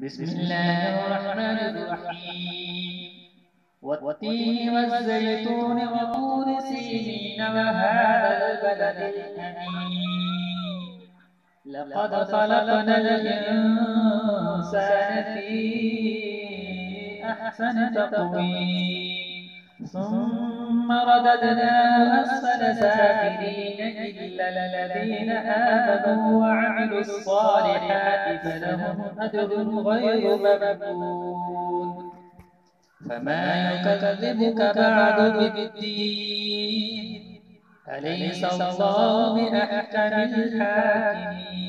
بسم الله الرحمن الرحيم والتين والزيتون وطور سينين وهذا البلد الأمين لقد خلقنا الإنسان في أحسن تقويم ثم رددناه أسفل سافلين إلا الذين آمنوا وعملوا الصالحات فلهم أجر غير ممنون فما يكذبك بعد بالدين أليس الله بأحكم الحاكمين